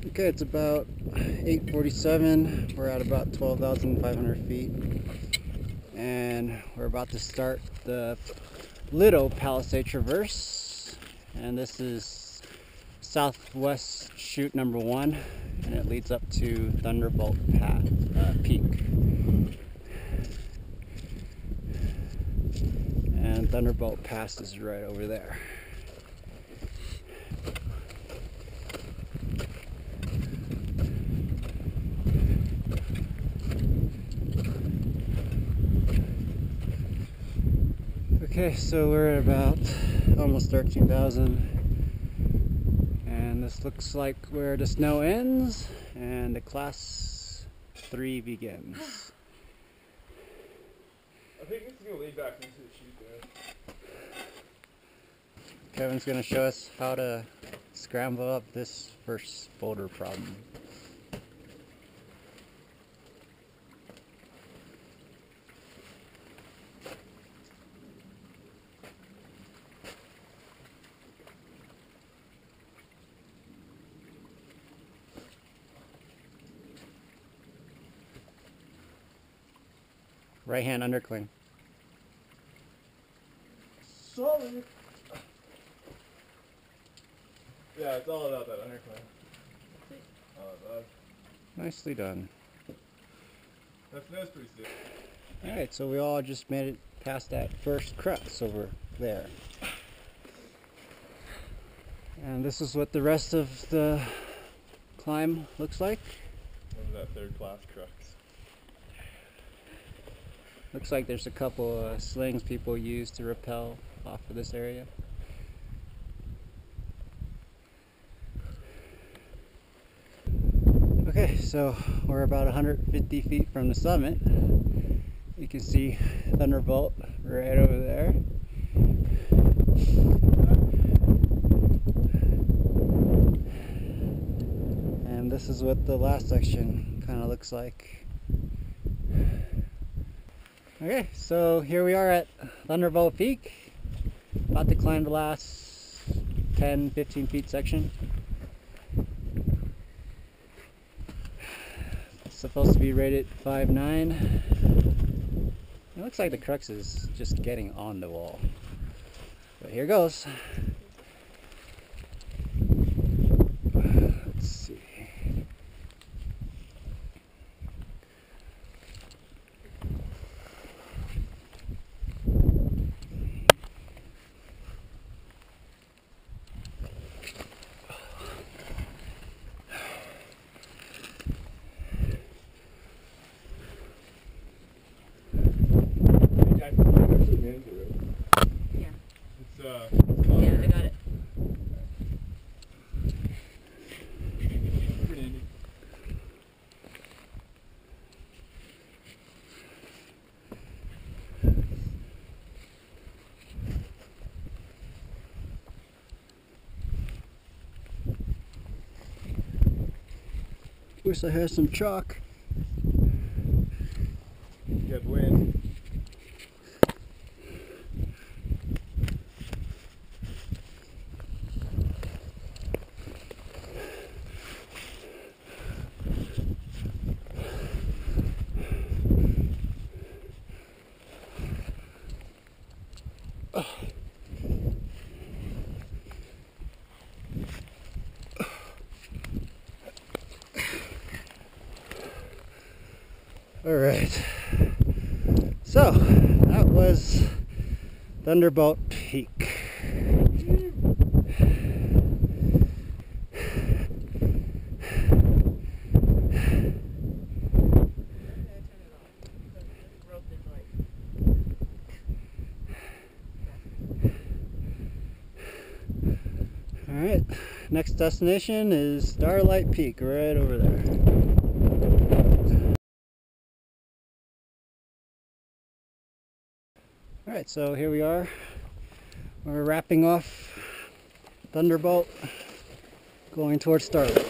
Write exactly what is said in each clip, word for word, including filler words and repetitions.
Okay, it's about eight forty-seven. We're at about twelve thousand five hundred feet. And we're about to start the little Palisade Traverse. And this is Southwest Chute number one. And it leads up to Thunderbolt Pass, uh, Peak. And Thunderbolt Pass is right over there. Okay, so we're at about almost thirteen thousand, and this looks like where the snow ends and the class three begins. I think it's going to lead back into the chute there. Kevin's going to show us how to scramble up this first boulder problem. Right hand undercling. Solid. Yeah, it's all about that undercling. Oh, bad. Nicely done. That snow's pretty steep. Alright, so we all just made it past that first crux over there. And this is what the rest of the climb looks like. Over that third class crux. Looks like there's a couple uh, slings people use to rappel off of this area. Okay, so we're about one hundred fifty feet from the summit. You can see Thunderbolt right over there. And this is what the last section kind of looks like. Okay, so here we are at Thunderbolt Peak, about to climb the last ten to fifteen feet section. It's supposed to be rated five nine. It looks like the crux is just getting on the wall, but here goes. Let's see. Yeah. It's, uh, Yeah, I got it. pretty handy. Wish I had some chalk. Good wind. All right, so that was Thunderbolt Peak. All right, next destination is Starlight Peak, right over there. Alright, so here we are. We're wrapping off Thunderbolt, going towards Starlight.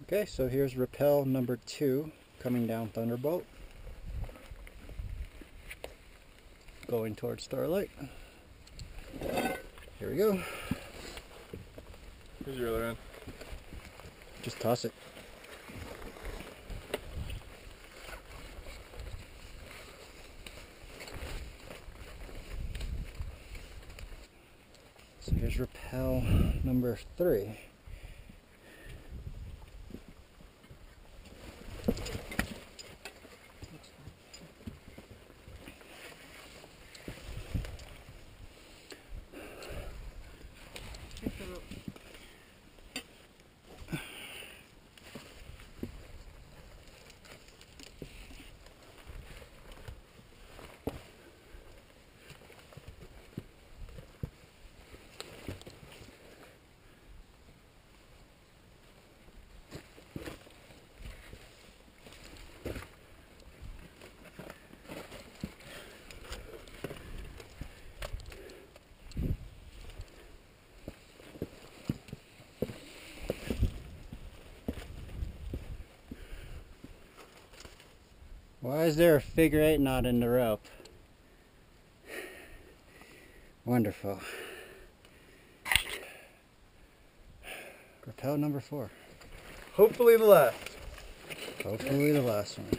Okay, so here's rappel number two coming down Thunderbolt, going towards Starlight. Here we go. Here's your other end. Just toss it. So here's rappel number three. Why is there a figure eight knot in the rope? Wonderful. Rappel number four. Hopefully the last. Hopefully the last one.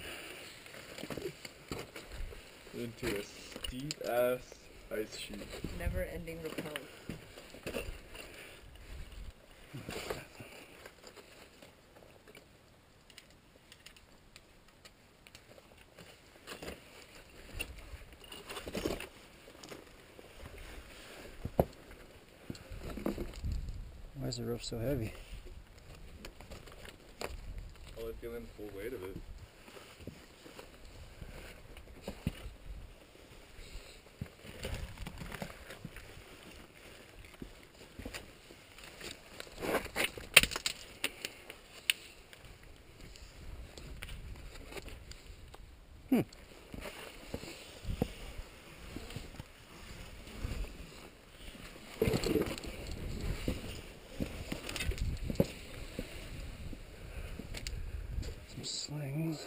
Into a steep ass ice chute. Never ending rappel. Why is the rope so heavy? Probably feeling the full weight of it. Hmm. Some slings.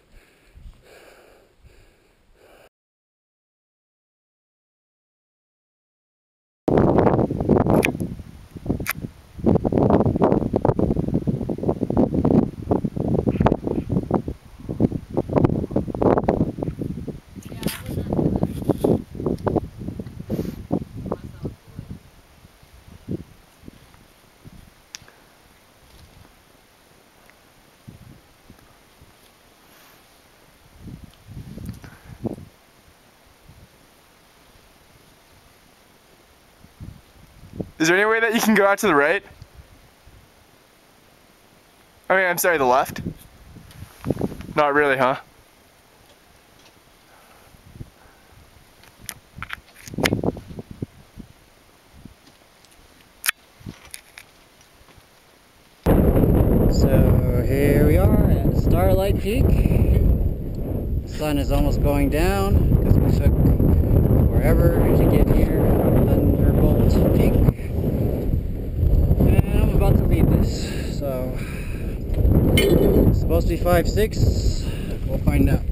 Is there any way that you can go out to the right? I mean, I'm sorry, the left? Not really, huh? So here we are at Starlight Peak. The sun is almost going down because we took forever to get here on Thunderbolt Peak. And I'm about to leave this. So it's supposed to be five six. We'll find out.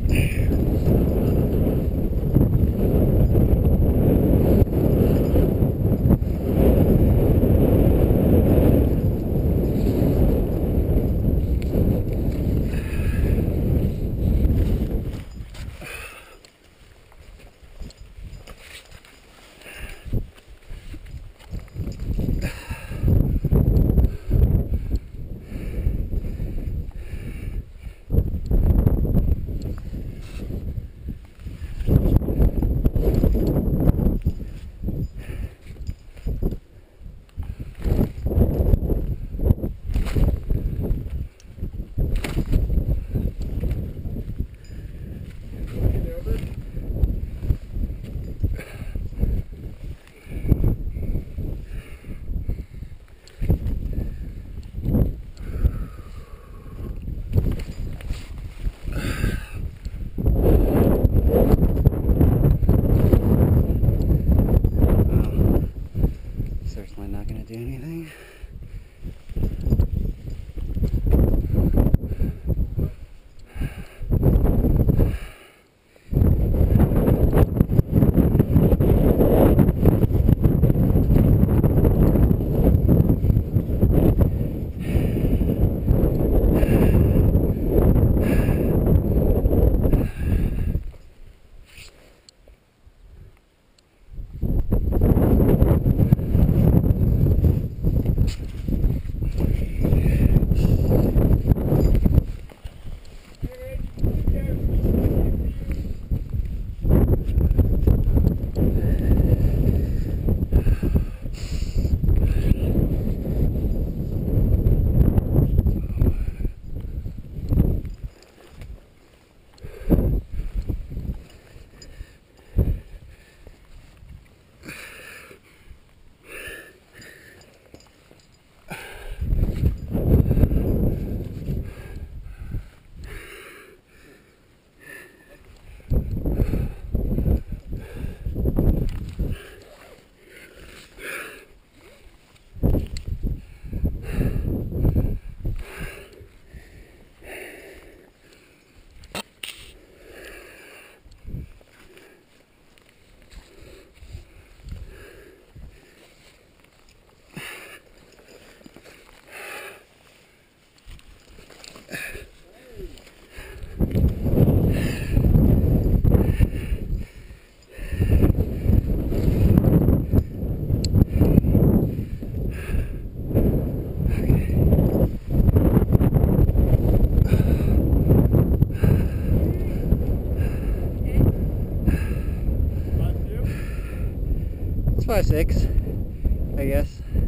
five six, I guess. I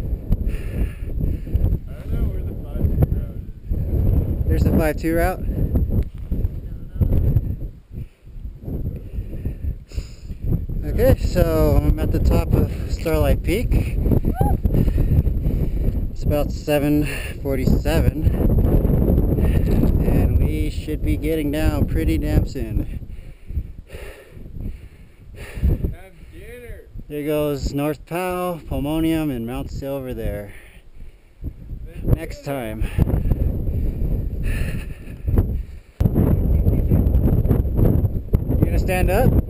don't know where the five two route is. There's the five two route. Okay, so I'm at the top of Starlight Peak. It's about seven forty-seven, and we should be getting down pretty damn soon. Have dinner. There goes North Powell, Pomonium, and Mount Sill over there. Next time. You gonna stand up?